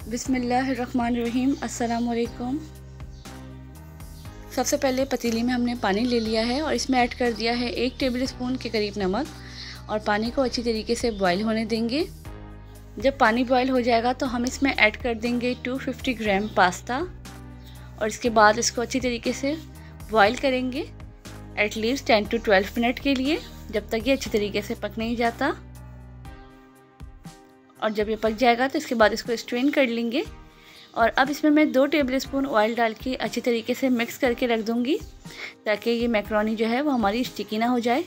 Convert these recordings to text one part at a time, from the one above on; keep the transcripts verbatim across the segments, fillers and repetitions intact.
बिस्मिल्लाहिर्रहमानिर्रहीम। अस्सलाम वालेकुम। सबसे पहले पतीली में हमने पानी ले लिया है और इसमें ऐड कर दिया है एक टेबल स्पून के करीब नमक और पानी को अच्छी तरीके से बॉईल होने देंगे। जब पानी बॉईल हो जाएगा तो हम इसमें ऐड कर देंगे दो सौ पचास ग्राम पास्ता और इसके बाद इसको अच्छी तरीके से बॉईल करेंगे at least ten to twelve minute के लिए, जब तक ये अच्छी तरीके से पक नहीं जाता। और जब ये पक जाएगा तो इसके बाद इसको स्ट्रेन कर लेंगे और अब इसमें मैं दो टेबल स्पून ऑयल डाल के अच्छी तरीके से मिक्स करके रख दूँगी ताकि ये मैक्रोनी जो है वो हमारी स्टिकी ना हो जाए।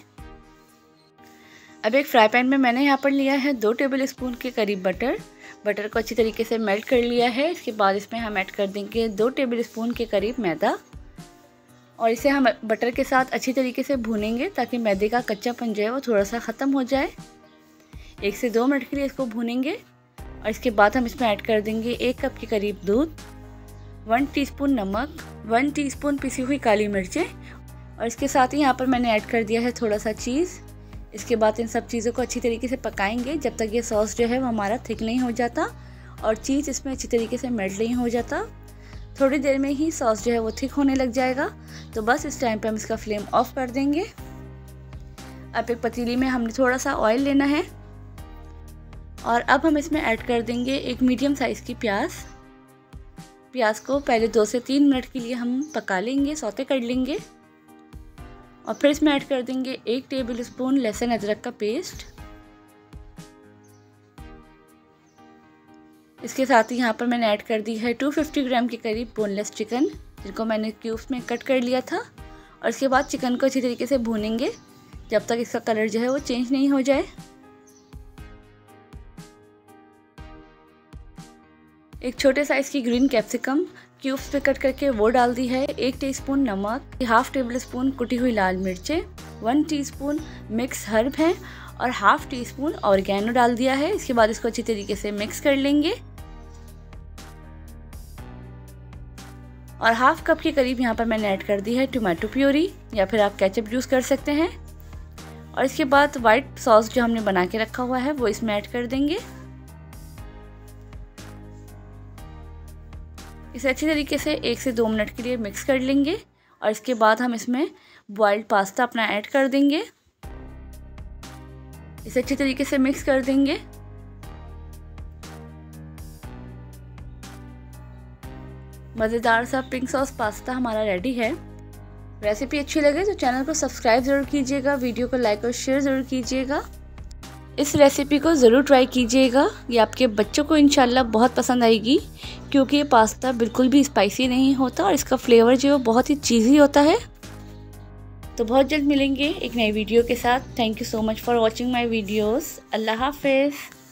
अब एक फ्राई पैन में मैंने यहाँ पर लिया है दो टेबल स्पून के करीब बटर। बटर को अच्छी तरीके से मेल्ट कर लिया है। इसके बाद इसमें हम ऐड कर देंगे दो टेबल स्पून के करीब मैदा और इसे हम बटर के साथ अच्छी तरीके से भूनेंगे ताकि मैदे का कच्चापन जो है वो थोड़ा सा ख़त्म हो जाए। एक से दो मिनट के लिए इसको भूनेंगे और इसके बाद हम इसमें ऐड कर देंगे एक कप के करीब दूध, वन टीस्पून नमक, वन टीस्पून पिसी हुई काली मिर्चें और इसके साथ ही यहाँ पर मैंने ऐड कर दिया है थोड़ा सा चीज़। इसके बाद इन सब चीज़ों को अच्छी तरीके से पकाएंगे जब तक ये सॉस जो है वो हमारा थिक नहीं हो जाता और चीज़ इसमें अच्छी तरीके से मेल्ट नहीं हो जाता। थोड़ी देर में ही सॉस जो है वो थिक होने लग जाएगा, तो बस इस टाइम पे हम इसका फ्लेम ऑफ कर देंगे। अब एक पतीली में हमने थोड़ा सा ऑयल लेना है और अब हम इसमें ऐड कर देंगे एक मीडियम साइज़ की प्याज। प्याज को पहले दो से तीन मिनट के लिए हम पका लेंगे, सौते कर लेंगे और फिर इसमें ऐड कर देंगे एक टेबल स्पून लहसुन अदरक का पेस्ट। इसके साथ ही यहाँ पर मैंने ऐड कर दी है दो सौ पचास ग्राम के करीब बोनलेस चिकन, जिनको मैंने क्यूब्स में कट कर लिया था। और इसके बाद चिकन को अच्छी तरीके से भूनेंगे जब तक इसका कलर जो है वो चेंज नहीं हो जाए। एक छोटे साइज़ की ग्रीन कैप्सिकम क्यूब्स पे कट करके वो डाल दी है। एक टीस्पून नमक, हाफ टेबल स्पून कुटी हुई लाल मिर्चें, वन टीस्पून मिक्स हर्ब है और हाफ टी स्पून ऑरिगेनो डाल दिया है। इसके बाद इसको अच्छी तरीके से मिक्स कर लेंगे और हाफ कप के करीब यहाँ पर मैंने ऐड कर दी है टोमेटो प्यूरी या फिर आप केचप यूज़ कर सकते हैं। और इसके बाद वाइट सॉस जो हमने बना के रखा हुआ है वो इसमें ऐड कर देंगे। इसे अच्छी तरीके से एक से दो मिनट के लिए मिक्स कर लेंगे और इसके बाद हम इसमें बॉइल्ड पास्ता अपना ऐड कर देंगे। इसे अच्छी तरीके से मिक्स कर देंगे। मज़ेदार सा पिंक सॉस पास्ता हमारा रेडी है। रेसिपी अच्छी लगे तो चैनल को सब्सक्राइब ज़रूर कीजिएगा, वीडियो को लाइक और शेयर ज़रूर कीजिएगा। इस रेसिपी को ज़रूर ट्राई कीजिएगा, ये आपके बच्चों को इंशाल्लाह बहुत पसंद आएगी क्योंकि ये पास्ता बिल्कुल भी स्पाइसी नहीं होता और इसका फ्लेवर जो है बहुत ही चीज़ी होता है। तो बहुत जल्द मिलेंगे एक नई वीडियो के साथ। Thank you so much for watching my videos. अल्लाह हाफिज़।